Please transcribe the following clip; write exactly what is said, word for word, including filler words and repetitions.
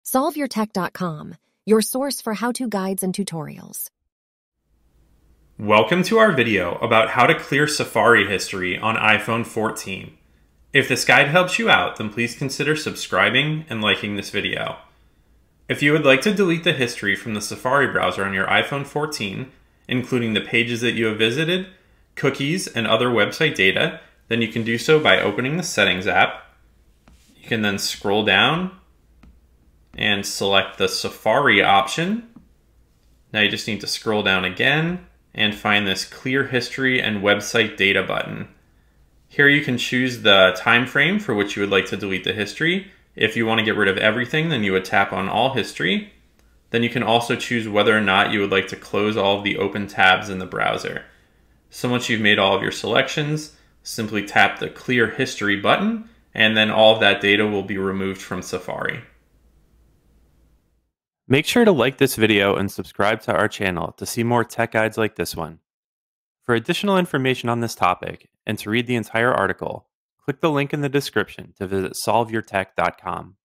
solve your tech dot com, your source for how-to guides and tutorials. Welcome to our video about how to clear Safari history on iPhone fourteen. If this guide helps you out, then please consider subscribing and liking this video. If you would like to delete the history from the Safari browser on your iPhone fourteen, including the pages that you have visited, cookies, and other website data, then you can do so by opening the Settings app. You can then scroll down and select the Safari option. Now you just need to scroll down again and find this Clear History and Website Data button. Here you can choose the time frame for which you would like to delete the history. If you want to get rid of everything, then you would tap on All History. Then you can also choose whether or not you would like to close all of the open tabs in the browser. So once you've made all of your selections, simply tap the Clear History button, and then all of that data will be removed from Safari. Make sure to like this video and subscribe to our channel to see more tech guides like this one. For additional information on this topic and to read the entire article, click the link in the description to visit solve your tech dot com.